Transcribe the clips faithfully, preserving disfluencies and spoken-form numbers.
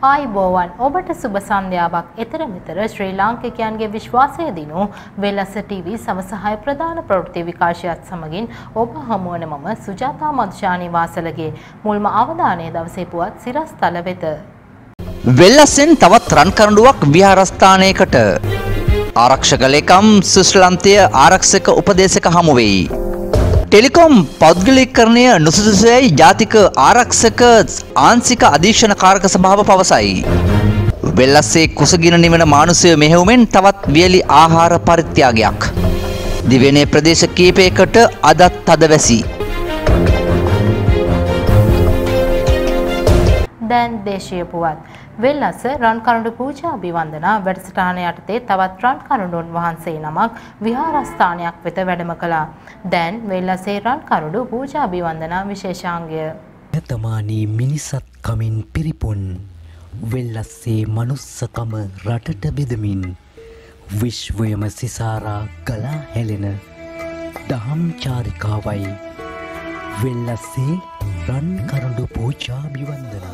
ආයිබෝවන් ඔබට සුබ සන්ධ්‍යාවක්. ඊතර මෙතර ශ්‍රී ලාංකිකයන්ගේ විශ්වාසය දිනු වෙලස ටීවී සමසහාය ප්‍රධාන ප්‍රවෘත්ති විකාශයත් සමගින් ඔබ හමු වන මම සුජාතා මදුෂානි වාසලගේ මුල්ම අවධානය දවසේ පුවත් සිරස්තල වෙත. වෙල්ලසෙන් තවත් රන් කරඬුවක් විහාරස්ථානයකට ආරක්ෂක ලේකම් සුශ්‍රලන්තය ආරක්ෂක උපදේශක හමු වෙයි. ටෙලිකොම් පෞද්ගලිකකරණය නුසුදුසුයි ජාතික ආරක්ෂක ආංශික අධීක්ෂණ කාරක සභාව පවසයි. වෙල්ලස්සේ කුසගින නිවන මානුෂය මෙහෙයුමෙන් තවත් වියලි ආහාර පරිත්‍යාගයක්. දිවයිනේ ප්‍රදේශ කීපයකට අදත් තදවැසි. දැන් දේශීය පුවත්. වෙල්ලස රන් කරඬු පූජා අභිවන්දනා වැඩසටහන යටතේ තවත් රන් කරඬුන් වහන්සේ නමක් විහාරස්ථානයක් වෙත වැඩම කළා. දැන් වෙල්ලසේ රන් කරඬු පූජා අභිවන්දනා විශේෂාංගය. තමානී මිනිසත් කමින් පිරිපුන් වෙල්ලස්සේ මනුස්සකම රටට බෙදමින් විශ්වයම සිසාරා ගලා හැලෙන දහම් චාරිකාවයි වෙල්ලස්සේ රන් කරඬු පූජා අභිවන්දනා.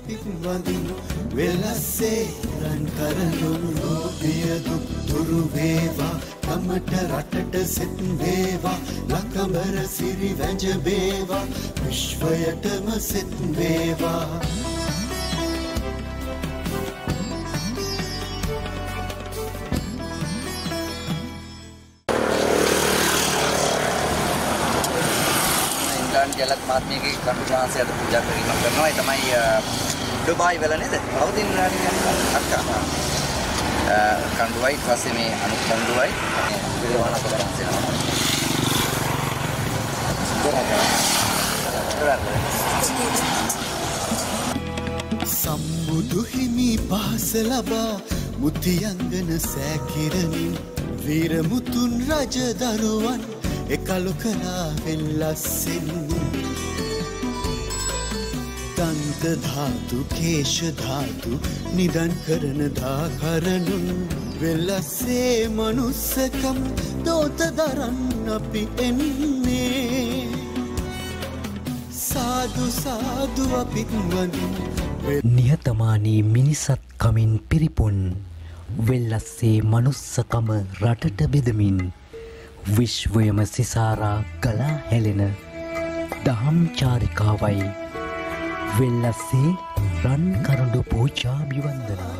වෙලස්සේ රන් කරඬු ලෝභය දුක් දුරු වේවා කමට රටට සෙත් වේවා ලකබර සිරි වැජ වේවා විශ්වයටම සෙත් වේවා. ජලත් මාත්මිකගේ කටු ශාන්සයට පූජා කිරීමක් කරනවා. ඒ තමයි ඩුබායි වල නේද? පවතින අක්කා. කණ්ඩුවයි ඊට පස්සේ මේ අනුත් කණ්ඩුවයි විරවණ කරනවා. සම්බුදු හිමි පහස ලබා මුතියංගන සෑකිරමින් වීර මුතුන් රජ දරුවන් එකලු කලා වෙල්ලස්සෙන් දන්ත ධාතු කේශ ධාතු නිදන් කරන දාකරණුන් වෙල්ලස්සේ මනුස්සකම් දෝත දරන්න අපි එන්නේ සාදු සාදු අපිත් වඳින්. නිහතමානී මිනිසත් කමින් පිරිපුන් වෙල්ලස්සේ මනුස්සකම රටට බෙදමින් විශ්වයම සිසාරා ගලා හැලෙන දහම් චාරිකාවයි වෙල්ලස්සේ රන් කරඬු පූජා අභිවන්දනා.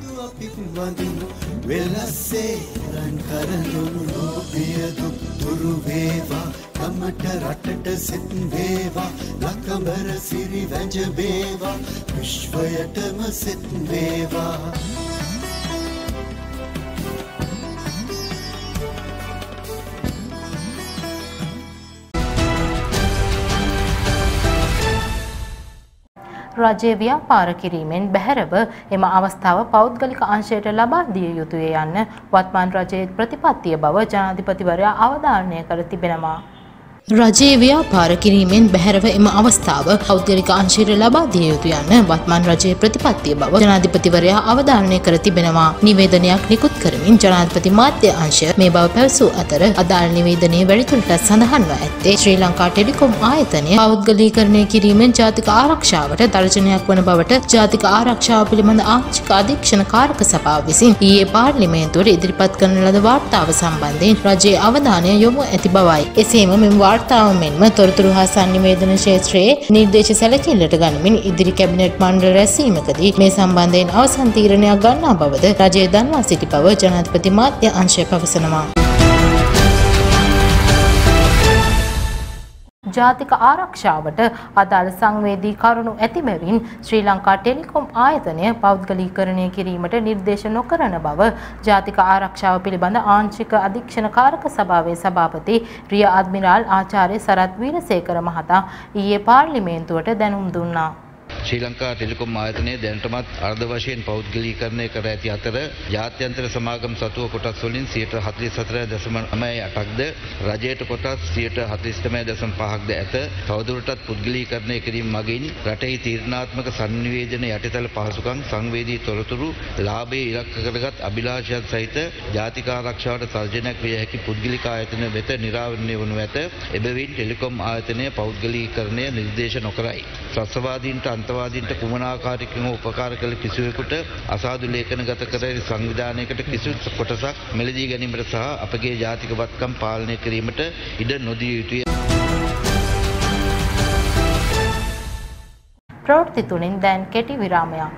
වෙල්ලස්සේ රන් කරඬු ලෝභය දුක් දුරු වේවා කමට රටට සෙත් වේවා ලකබර සිරි වැජ වේවා විශ්වයටම සෙත් වේවා. රජයේ ව්‍යාපාර කිරීමෙන් බැහැරව එම අවස්ථාව පෞද්ගලික අංශයට ලබා දිය යුතුය යන්න වත්මන් රජයේ ප්‍රතිපත්තිය බව ජනාධිපතිවරයා අවධාරණය කර තිබෙනවා. රජයේ ව්‍යාපාර කිරීමෙන් බැහැරව එම අවස්ථාව පෞද්ගලික අංශයට ලබා දිය යුතු යන්න වත්මන් රජයේ ප්‍රතිපත්තිය බව ජනාධිපතිවරයා අවධාරණය කර තිබෙනවා. නිවේදනයක් නිකුත් කරමින් ජනාධිපති මාධ්‍ය අංශය මේ බව පැවසූ අතර අදාළ නිවේදනයේ වැඩිදුරටත් සඳහන්ව ඇත්තේ ශ්‍රී ලංකා ටෙලිකොම් ආයතනය පෞද්ගලීකරණය කිරීමෙන් ජාතික ආරක්ෂාවට තර්ජනයක් වන බවට ජාතික ආරක්ෂාව පිළිබඳ ආංශික අධීක්ෂණ කාරක සභාව විසින් ඊයේ පාර්ලිමේන්තුවට ඉදිරිපත් කරන ලද වාර්තාව සම්බන්ධයෙන් රජයේ අවධානය යොමු ඇති බවයි. එසේම මෙම වාර්තාව මෙන්ම තොරතුරු හා සංනිවේදන ක්ෂේත්‍රයේ නිර්දේශ සැලකිල්ලට ගනිමින් ඉදිරි කැබිනට් මණ්ඩල රැස්වීමකදී මේ සම්බන්ධයෙන් අවසන් තීරණයක් ගන්නා බවද රජය දන්වා සිටි බව ජනාධිපති මාධ්‍ය අංශය පවසනවා. ජාතික ආරක්ෂාවට අදාළ සංවේදී කරුණු ඇති බැවින් ශ්‍රී ලංකා ටෙලිකොම් ආයතනය පෞද්ගලීකරණය කිරීමට නිර්දේශ නොකරන බව ජාතික ආරක්ෂාව පිළිබඳ ආංශික අධීක්ෂණ කාරක සභාවේ සභාපති රිය අද්මිරාල් ආචාර්ය සරත් වීරසේකර මහතා ඊයේ පාර්ලිමේන්තුවට දැනුම් දුන්නා. ශ්‍රී ලංකා ටෙලිකොම් ආයතනය දැනටමත් අර්ධ වශයෙන් පෞද්ගලීකරණය කර ඇති අතර ජාත්‍යන්තර සමාගම් සතුව කොටස් වලින් සියයට හතළිස් හතර දශම නවය අටක්ද රජයට කොටස් සියයට හතළිස් නවය දශම පහක්ද ඇත. තවදුරටත් පුද්ගලීකරණය කිරීම මගින් රටෙහි තීරණාත්මක සංනිවේදන යටිතල පහසුකම් සංවේදී තොරතුරු ලාභයේ ඉලක්ක කරගත් අභිලාෂයන් සහිත ජාතික ආරක්ෂාවට තර්ජනයක් විය හැකි පුද්ගලික ආයතන වෙත නිරාවරණය වනු ඇත. එබැවින් ටෙලිකොම් ආයතනය පෞද්ගලීකරණය නිර්දේශ නොකරයි. ත්‍රස්තවාදීන්ට මතවාදීන්ට කුමන ආකාරයකින් උපකාර කළ කිසිවෙකුට අසාදු ලේඛනගත කර සංවිධානයකට කිසිදු කොටසක් මෙලදී ගැනීමට සහ අපගේ ජාතික වත්කම් පාලනය කිරීමට ඉඩ නොදිය යුතුය. ප්‍රවෘත්ති තුලින් දැන් කෙටි විරාමයක්.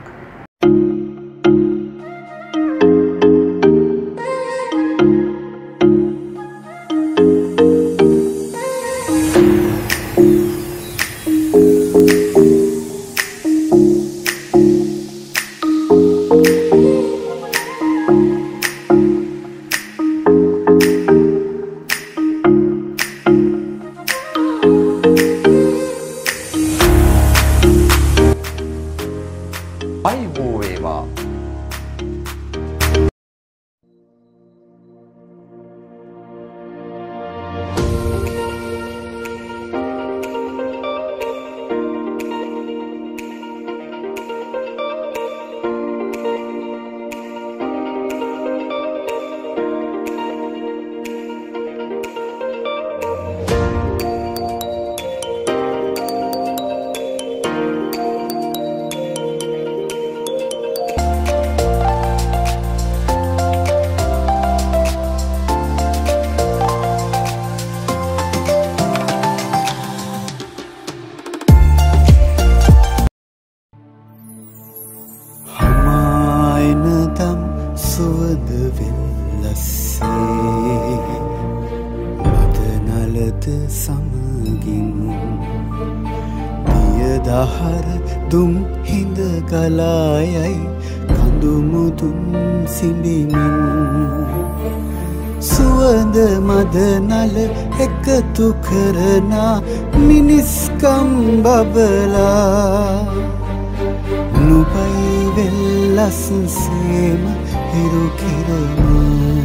එකතු කරනා මිනිස්කම් බබලා නුබයි වෙල්ලස්සේම හිරු කෙරෙමු.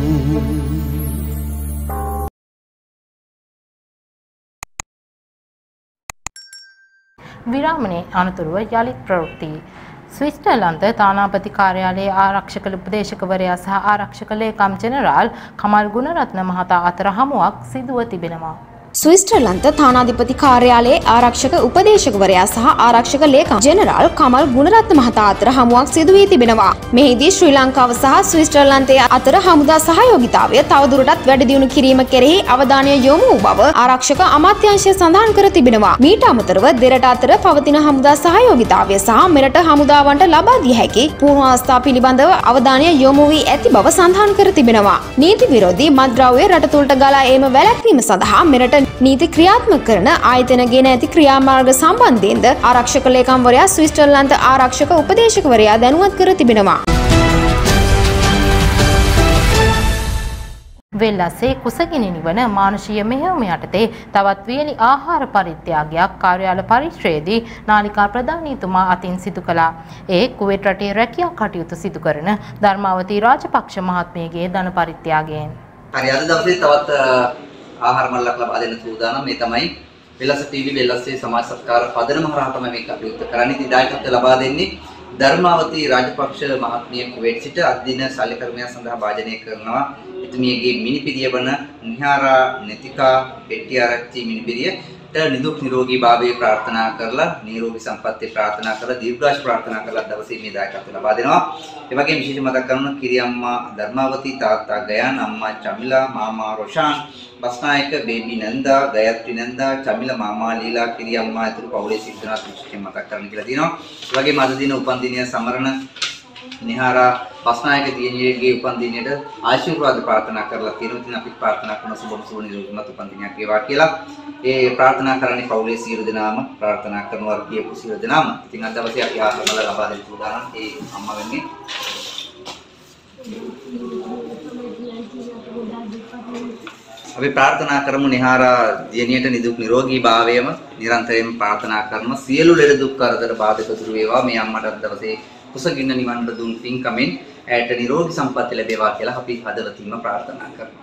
විරාමනේ අනතුරුව යළිත් ප්‍රවෘත්ති. ස්විට්සර්ලන්ත තානාපති කාර්යාලයේ ආරක්ෂක උපදේශකවරයා සහ ආරක්ෂක ලේකම් ජෙනරාල් කමල් ගුණරත්න මහතා අතර හමුවක් සිදුව තිබෙනවා. ස්විට්සර්ලන්ත තානාධිපති කාර්යාලයේ ආරක්ෂක උපදේශකවරයා සහ ආරක්ෂක ලේකම් ජෙනරාල් කමල් ගුණරත්න මහතා අතර හමුවක් සිදු වී තිබෙනවා. මෙහිදී ශ්‍රී ලංකාව සහ ස්විට්සර්ලන්තයේ අතර හමුදා සහයෝගීතාවය තවදුරටත් වැඩි දියුණු කිරීම කෙරෙහි අවධානය යොමු වූ බව ආරක්ෂක අමාත්‍යාංශය සඳහන් කර තිබෙනවා. මීට අමතරව දෙරට අතර පවතින හමුදා සහයෝගීතාවය සහ මෙරට හමුදාවන්ට ලබා දිය හැකි පූර්ව අවස්ථා පිළිබඳව අවධානය යොමු වී ඇති බව සඳහන් කර තිබෙනවා. නීති විරෝධී මත්ද්‍රව්‍ය රට තුළට ගලා ඒම වැළැක්වීම සඳහා මෙරට නීති ක්‍රියාත්මක කරන ආයතන ගෙන ඇති ක්‍රියාමාර්ග සම්බන්ධයෙන්ද ආරක්ෂක ලේකම්වරයා ස්විට්සර්ලන්ත ආරක්ෂක උපදේශකවරයා දැනුවත් කර තිබෙනවා. වෙල්ලස්සේ කුසගිනි නිවන මානුෂීය මෙහෙයුම යටතේ තවත් වියලි ආහාර පරිත්‍යාගයක් කාර්යාල පරිශ්‍රයේදී නාලිකා ප්‍රධානීතුමා අතින් සිදු කළා. ඒ කුවේට් රටේ රැකියා කටයුතු සිදු කරන ධර්මාවතී රාජපක්ෂ මහත්මියගේ ධන පරිත්‍යාගයෙන්. හරි අද දවසේ තවත් ආහාර මල්ලක් ලබා දෙන්න සූදානම්. මේ තමයි වෙලස ටීවී වෙලස්සේ සමාජ සත්කාර පදනම හරහා තමයි මේක කටයුතු කරන්නේ. ඉතින් දායකත්වය ලබා දෙන්නේ ධර්මාවතී රාජපක්ෂ මහත්මිය කුවේට් සිට අධ්‍යයන ශාල කර්මයන් සඳහා භාජනය කරනවා. එතුමියගේ මිනිපිරිය වන නිහාරා නෙතිකා පෙට්ටිආරච්චි මිනිපිරියට නිදුක් නිරෝගී භාවය ප්‍රාර්ථනා කරලා නිරෝගී සම්පන්නිය ප්‍රාර්ථනා කරලා දීර්ඝාෂ ප්‍රාර්ථනා කරලා දවසේ මේ දායකත්වය ලබා දෙනවා. ඒ වගේම විශේෂ මතක් කරන කිරියම්මා ධර්මාවතී තාත්තා ගයාන් අම්මා චමිලා මාමා රොෂාන් බස්නායක බේබි නන්දා ගයත්‍රි නන්දා චමිලා මාමා ලීලා කිරියම්මා ඇතුළු පවුලේ සිද්ධාර්ථ විශේෂයෙන් මතක් කරන්න කියලා තියෙනවා. ඒ වගේම අද දින උපන්දිනය සමරන නිහාරා බස්නායක දියණියගේ උපන්දිනයට ආශිර්වාද ප්‍රාර්ථනා කරලා තියෙනවා. ඉතින් අපි ප්‍රාර්ථනා කරන සුබම සුබ නිරෝගීමත් උපන්දිනයක් වේවා කියලා. ඒ ප්‍රාර්ථනා කරන්නේ පවුලේ සියලු දෙනාම ප්‍රාර්ථනා කරනවා කියපු සියලු දෙනාම. ඉතින් අද දවසේ අපි ආශිර්වාද ලබා දෙන්න උදානම් ඒ අම්මා වෙන්නේ අපි ප්‍රාර්ථනා කරමු නිහාරා දියණියට නිදුක් නිරෝගී භාවයම නිරන්තරයෙන් ප්‍රාර්ථනා කරන සියලු ලෙඩ දුක් කරදර බාධක දුරු වේවා. මේ අම්මට අද දවසේ කුසගින්න නිවන්ට දුන් පින්කමෙන් ඇයට නිරෝගී සම්පත් ලැබේවා කියලා අපි හදවතින්ම ප්‍රාර්ථනා කරනවා.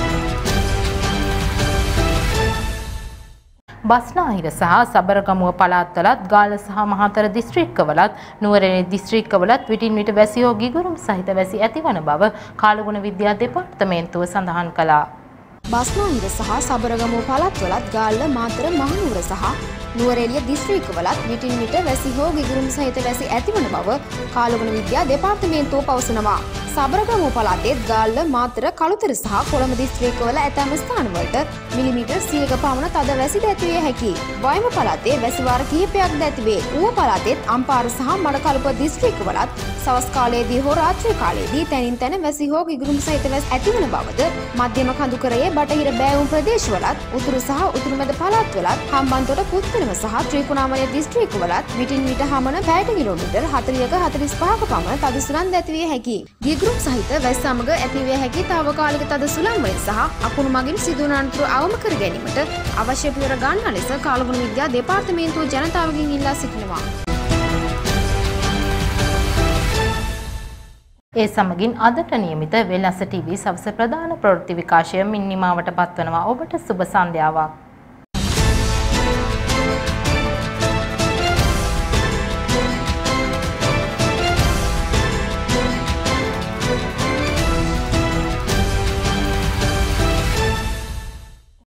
බස්නාහිර සහ සබරගමුව පළාත්වලත් ගාල්ල සහ මහතර දිස්ත්‍රික්කවලත් නුවරඑළිය දිස්ත්‍රික්කවලත් විටින් විට වැසියෝ ගිගුරුම් සහිත වැසි ඇතිවන බව කාලගුණ විද්‍යා දෙපාර්තමේන්තුව සඳහන් කළා. බස්නාහිර සහ සබරගමු පළාත්වලත් ගාල්ල මාතර මහනුවර සහ නුවරඑළිය දිස්ත්‍රික්කවලත් විටින් විට වැසි හෝ ගිගුරුම් සහිත වැසි ඇතිවන බව කාලගුණ විද්‍යා දෙපාර්තමේන්තුව පවසනවා. සබරගමු පළාතේත් ගාල්ල මාතර කළුතර සහ කොළඹ දිස්ත්‍රික්කවල ඇතැම් ස්ථානවලට මිලිමීටර් සියයක පමණ තද වැසි දැතිවිය හැකියි. වයඹ පළාතේ වැසි වාර කිහිපයක් දැතිවේ. ඌව පළාතේත් අම්පාර සහ මඩකලප දිස්ත්‍රික්කවලත් සවස් කාලයේදී හෝ රාත්‍රී කාලයේදී තැනින් තැන වැසි හෝ ගිගුරුම් සහිත වැසි ඇතිවන බවද මධ්‍යම කඳුකරයේ බටහිර බෑවුම් ප්‍රදේශවලත් උතුරු සහ උතුරු මැද පළාත්වලත් හම්බන්තොට පුත්තලම සහ ත්‍රිකුණාමලය දිස්ත්‍රික්කවලත් විටින් විට හමන පැයට කිලෝමීටර් හතළිහක හතළිස් පහක පමණ තද සුළං දැතිවිය හැකියි. ගිගුරුම් සහිත වැසි සමග ඇතිවිය හැකි තාවකාලික තද සුළං වලින් සහ අකුණු මගින් සිදුවන අනතුරු අවම කර ගැනීමට අවශ්‍ය පියවර ගන්නා ලෙස කාලගුණ විද්‍යා දෙපාර්තමේන්තුව ජනතාවගෙන් ඉල්ලා සිටිනවා. ඒ සමගින් අදට නියමිත වෙළස ටීවී සවස ප්‍රධාන ප්‍රවෘත්ති විකාශය මින් නිමාවට පත්වනවා. ඔබට සුබ සන්ධ්‍යාවක්.